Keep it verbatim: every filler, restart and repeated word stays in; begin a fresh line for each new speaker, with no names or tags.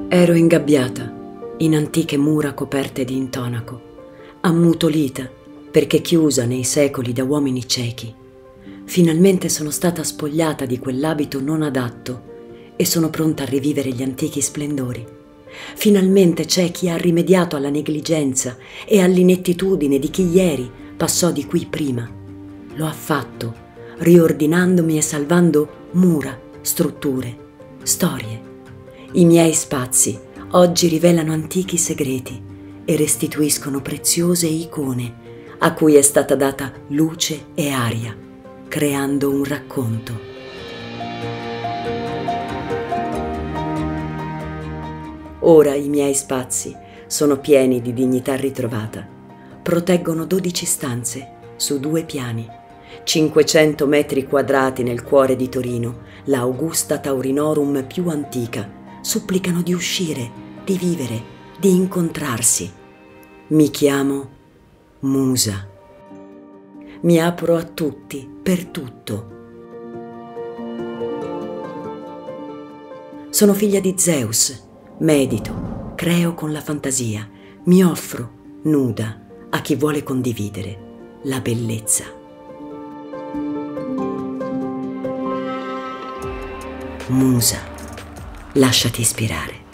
Ero ingabbiata in antiche mura coperte di intonaco, ammutolita perché chiusa nei secoli da uomini ciechi. Finalmente sono stata spogliata di quell'abito non adatto e sono pronta a rivivere gli antichi splendori. Finalmente c'è chi ha rimediato alla negligenza e all'inettitudine di chi ieri passò di qui prima. Lo ha fatto, riordinandomi e salvando mura, strutture, storie. I miei spazi oggi rivelano antichi segreti e restituiscono preziose icone a cui è stata data luce e aria, creando un racconto. Ora i miei spazi sono pieni di dignità ritrovata. Proteggono dodici stanze su due piani, cinquecento metri quadrati nel cuore di Torino, la Augusta Taurinorum più antica. Supplicano di uscire, di vivere, di incontrarsi. Mi chiamo Musa. Mi apro a tutti, per tutto. Sono figlia di Zeus. Medito, creo con la fantasia, mi offro, nuda, a chi vuole condividere la bellezza. Musa, lasciati ispirare.